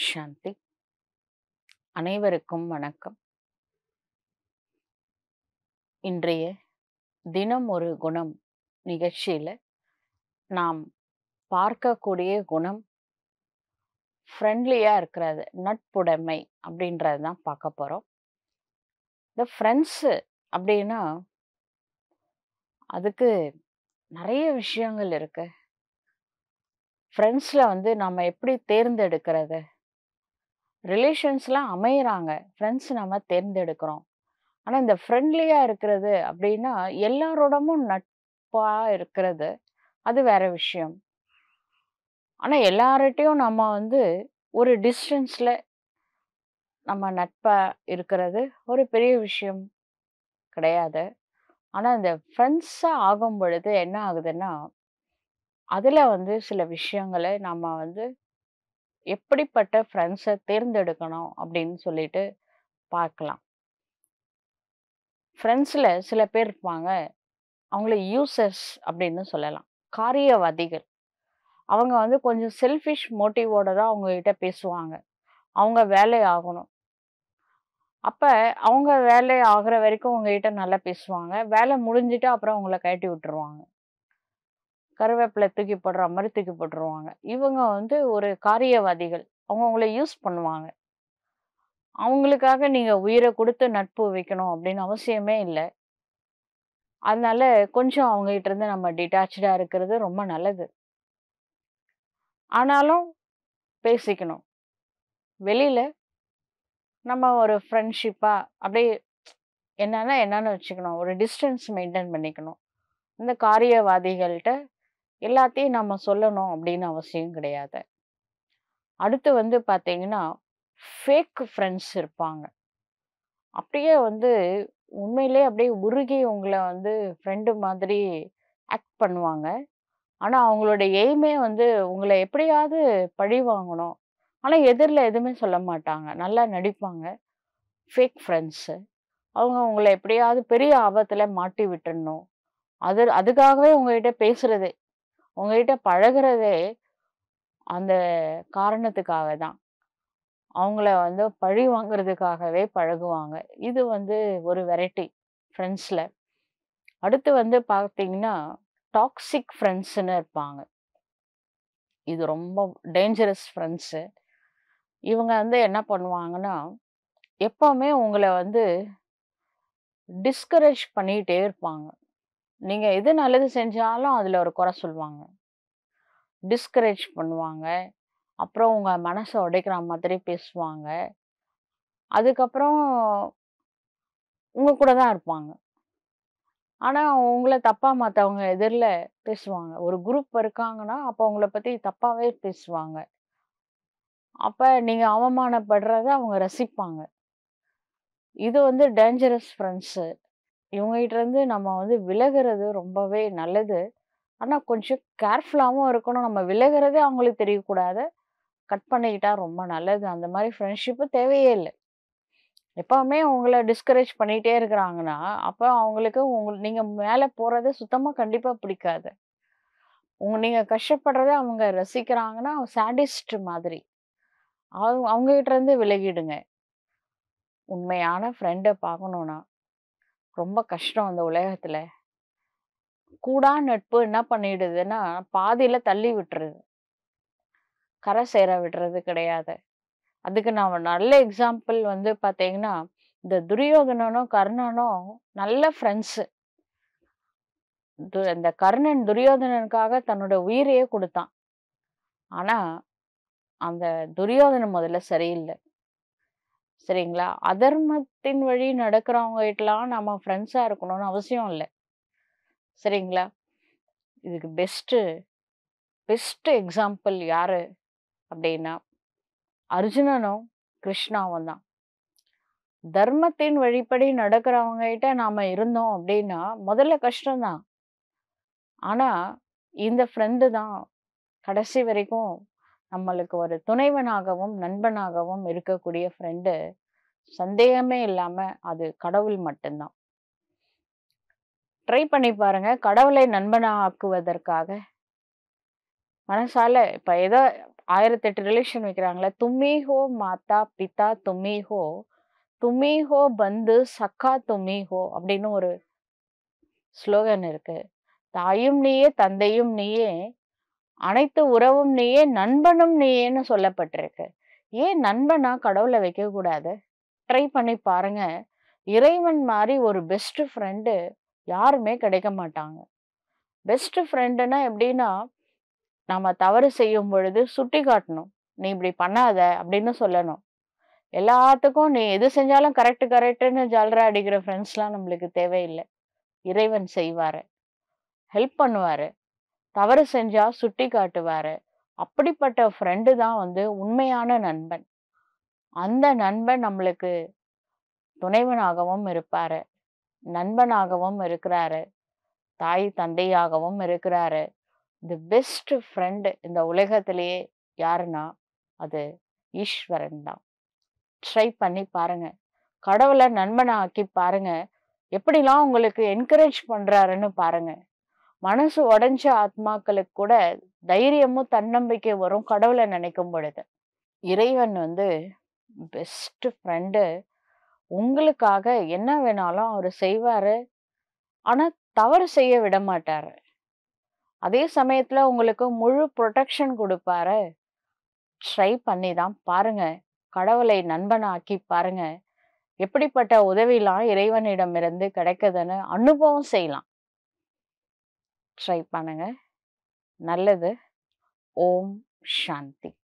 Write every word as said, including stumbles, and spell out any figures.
சாந்தி. அனைவருக்கும் வணக்கம். இன்றைய தினம் ஒரு குணம் நிகழ்ச்சியில நாம் பார்க்கக்கூடிய குணம் ஃப்ரெண்ட்லியா இருக்கிறது, நட்புடைமை அப்படின்றது தான் பார்க்க போறோம். இந்த ஃப்ரெண்ட்ஸு அப்படின்னா அதுக்கு நிறைய விஷயங்கள் இருக்கு. ஃப்ரெண்ட்ஸ்ல வந்து நம்ம எப்படி தேர்ந்தெடுக்கிறது? ரிலேஷன்ஸ்லாம் அமையறாங்க, ஃப்ரெண்ட்ஸ் நம்ம தேர்ந்தெடுக்கிறோம். ஆனா இந்த ஃப்ரெண்ட்லியா இருக்கிறது அப்படின்னா எல்லாரோடமும் நட்பா இருக்கிறது அது வேற விஷயம். ஆனா எல்லார்கிட்டயும் நம்ம வந்து ஒரு டிஸ்டன்ஸ்ல நம்ம நட்பா இருக்கிறது ஒரு பெரிய விஷயம் கிடையாது. ஆனா இந்த ஃப்ரெண்ட்ஸா ஆகும் பொழுது என்ன ஆகுதுன்னா, அதுல வந்து சில விஷயங்களை நம்ம வந்து எப்படிப்பட்ட ஃப்ரெண்ட்ஸை தேர்ந்தெடுக்கணும் அப்படின்னு சொல்லிட்டு பார்க்கலாம். ஃப்ரெண்ட்ஸ்ல சில பேர் இருப்பாங்க, அவங்கள யூசர்ஸ் அப்படின்னு சொல்லலாம், காரியவாதிகள். அவங்க வந்து கொஞ்சம் செல்ஃபிஷ் மோட்டிவோட தான் அவங்க கிட்ட பேசுவாங்க. அவங்க வேலை ஆகணும். அப்ப அவங்க வேலை ஆகுற வரைக்கும் உங்ககிட்ட நல்லா பேசுவாங்க. வேலை முடிஞ்சிட்டா அப்புறம் உங்களை கழட்டி விட்டுருவாங்க. கருவேப்பிலை தூக்கி போடுற மாதிரி தூக்கி போட்டுருவாங்க. இவங்க வந்து ஒரு காரியவாதிகள். அவங்க உங்களை யூஸ் பண்ணுவாங்க. அவங்களுக்காக நீங்க உயிரை கொடுத்து நட்பு வைக்கணும் அப்படின்னு அவசியமே இல்லை. அதனால கொஞ்சம் அவங்க கிட்ட இருந்து நம்ம டிட்டாச்சா இருக்கிறது ரொம்ப நல்லது. ஆனாலும் பேசிக்கணும். வெளியில நம்ம ஒரு ஃப்ரெண்ட்ஷிப்பா அப்படியே என்னன்னா என்னன்னு வச்சுக்கணும். ஒரு டிஸ்டன்ஸ் மெயின்டைன் பண்ணிக்கணும். இந்த காரியவாதிகள்கிட்ட எல்லாத்தையும் நம்ம சொல்லணும் அப்படின்னு அவசியம் கிடையாது. அடுத்து வந்து பார்த்தீங்கன்னா, ஃபேக் ஃப்ரெண்ட்ஸ் இருப்பாங்க. அப்படியே வந்து உண்மையிலே அப்படியே உருகி உங்களை வந்து ஃப்ரெண்டு மாதிரி ஆக்ட் பண்ணுவாங்க. ஆனா அவங்களோட எய்மே வந்து உங்களை எப்படியாவது பழி வாங்கணும். ஆனா எதிரில எதுவுமே சொல்ல மாட்டாங்க. நல்லா நடிப்பாங்க. Fake friends. அவங்க உங்களை எப்படியாவது பெரிய ஆபத்துல மாட்டி விட்டுடணும். அது அதுக்காகவே உங்ககிட்ட பேசுறதே, உங்ககிட்ட பழகுறதே அந்த காரணத்துக்காக தான். அவங்கள வந்து பழி வாங்குறதுக்காகவே பழகுவாங்க. இது வந்து ஒரு வெரைட்டி ஃப்ரெண்ட்ஸ்ல. அடுத்து வந்து பார்த்தீங்கன்னா, டாக்ஸிக் ஃப்ரெண்ட்ஸ்ன்னு இருப்பாங்க. இது ரொம்ப டேஞ்சரஸ் ஃப்ரெண்ட்ஸு. இவங்க வந்து என்ன பண்ணுவாங்கன்னா, எப்பவுமே உங்களை வந்து டிஸ்கரேஜ் பண்ணிட்டே இருப்பாங்க. நீங்க எது நல்லது செஞ்சாலும் அதுல ஒரு குறை சொல்லுவாங்க. டிஸ்கரேஜ் பண்ணுவாங்க. அப்புறம் உங்க மனச உடைக்கிற மாதிரி பேசுவாங்க. அதுக்கப்புறம் உங்க கூட தான் இருப்பாங்க. ஆனா உங்கள தப்பா மத்தவங்க எதிர்ல பேசுவாங்க. ஒரு குரூப் இருக்காங்கன்னா, அப்ப உங்கள பத்தி தப்பாவே பேசுவாங்க. அப்ப நீங்க அவமானப்படுறத அவங்க ரசிப்பாங்க. இது வந்து டேஞ்சரஸ் ஃப்ரெண்ட்ஸு. இவங்ககிட்ட இருந்து நம்ம வந்து விலகுறது ரொம்பவே நல்லது. ஆனா கொஞ்சம் கேர்ஃபுல்லாவும் இருக்கணும். நம்ம விலகுறதே அவங்களுக்கு தெரியக்கூடாது. கட் பண்ணிக்கிட்டா ரொம்ப நல்லது. அந்த மாரி ஃப்ரெண்ட்ஷிப்பு தேவையே இல்ல. எப்பவுமே உங்கள டிஸ்கரேஜ் பண்ணிட்டே இருக்கிறாங்கன்னா, அப்ப அவங்களுக்கு உங்க நீங்க மேல போறது சுத்தமா கண்டிப்பா பிடிக்காது. உங்க நீங்க கஷ்டப்படுறத அவங்க ரசிக்கிறாங்கன்னா, சாடிஸ்ட் மாதிரி. அவங்க அவங்ககிட்ட இருந்து விலகிடுங்க. உண்மையான ஃப்ரெண்ட பார்க்கணும்னா, ரொம்ப கஷ்டம் இந்த உலகத்துல. கூடா நட்பு என்ன பண்ணிடுதுன்னா, பாதியில தள்ளி விட்டுருது. கரை சேர விடுறது கிடையாது. அதுக்கு நான் ஒரு நல்ல எக்ஸாம்பிள் வந்து பார்த்தீங்கன்னா, இந்த துரியோதனனும், கர்ணனும் நல்ல ஃப்ரெண்ட்ஸு. து இந்த கர்ணன் துரியோதனனுக்காக தன்னோட உயிரையே குடுத்தான். ஆனா, அந்த துரியோதனன் முதல்ல சரியில்ல. சரிங்களா? அதர்மத்தின் வழி நடக்கிறவங்ககிட்டலாம் நம்ம ஃப்ரெண்ட்ஸா இருக்கணும்னு அவசியம் இல்ல. சரிங்களா? இதுக்கு பெஸ்ட்டு பெஸ்ட் எக்ஸாம்பிள் யாரு அப்டின்னா, அர்ஜுனனும், கிருஷ்ணாவும் தான். தர்மத்தின் வழிப்படி நடக்கிறவங்க கிட்ட நாம இருந்தோம் அப்டின்னா, முதல்ல கஷ்டம் தான். ஆனா, இந்த ஃப்ரெண்டு தான் கடைசி வரைக்கும் நம்மளுக்கு ஒரு துணைவனாகவும், நண்பனாகவும் இருக்கக்கூடிய ஃப்ரெண்டு சந்தேகமே இல்லாம அது கடவுள் மட்டும் தான். ட்ரை பண்ணி பாருங்க. கடவுளை நண்பனா ஆக்குவதற்காக மனசால இப்ப ஏதோ ஆயிரத்தி எட்டு ரிலேஷன் வைக்கிறாங்கல்ல. தும்மி ஹோ மாதா, பிதா தும்மி ஹோ, தும்மி ஹோ பந்து, சக்கா தும்மி ஹோ அப்படின்னு ஒரு ஸ்லோகன் இருக்கு. தாயும் நீயே, தந்தையும் நீயே, அனைத்து உறவும் நீயே, நண்பனும் நீயேன்னு சொல்லப்பட்டிருக்கு. ஏன் நண்பனா கடவுள வைக்கக்கூடாது? ட்ரை பண்ணி பாருங்க. இறைவன் மாரி ஒரு பெஸ்ட் ஃப்ரெண்டு யாருமே கிடைக்க மாட்டாங்க. பெஸ்ட் ஃப்ரெண்டுன்னா எப்படின்னா, நம்ம தவறு செய்யும் பொழுது சுட்டிக்காட்டணும். "நீ இப்படி பண்ணாத" அப்படின்னு சொல்லணும். எல்லாத்துக்கும் நீ எது செஞ்சாலும் கரெக்ட் கரெக்ட்ன்னு ஜால்ரா அடிக்கிற ஃப்ரெண்ட்ஸ்லாம் நம்மளுக்கு தேவையில்ல. இறைவன் செய்வாரு. ஹெல்ப் பண்ணுவாரு. தவறு செஞ்சா சுட்டிக்காட்டுவாரு. அப்படிப்பட்ட ஃப்ரெண்டு தான் வந்து உண்மையான நண்பன். அந்த நண்பன் நம்மளுக்கு துணைவனாகவும் இருப்பாரு. நண்பனாகவும் இருக்கிறாரு. தாய், தந்தையாகவும் இருக்கிறாரு. தி பெஸ்ட் ஃப்ரெண்ட் இந்த உலகத்திலேயே யாருன்னா, அது ஈஸ்வரன் தான். ட்ரை பண்ணி பாருங்க. கடவுள நண்பனா ஆக்கி பாருங்க. எப்படிலாம் உங்களுக்கு என்கரேஜ் பண்றாருன்னு பாருங்க. மனசு உடைஞ்ச ஆத்மாக்களுக்கு கூட தைரியமும், தன்னம்பிக்கை வரும் கடவுள நினைக்கும் பொழுது. இறைவன் வந்து பெஸ்ட் ஃப்ரெண்டு. உங்களுக்காக என்ன வேணாலும் அவரு செய்வாரு. ஆனா, தவறு செய்ய விடமாட்டாரு. அதே சமயத்துல உங்களுக்கு முழு புரொடெக்ஷன் குடுப்பாரு. ட்ரை பண்ணி தான் பாருங்க. கடவுளை நண்பனா ஆக்கி பாருங்க. எப்படிப்பட்ட உதவிலாம் இறைவனிடமிருந்து கிடைக்குதுன்னு அனுபவம் செய்யலாம். ட்ரை பண்ணுங்க. நல்லது. ஓம் சாந்தி.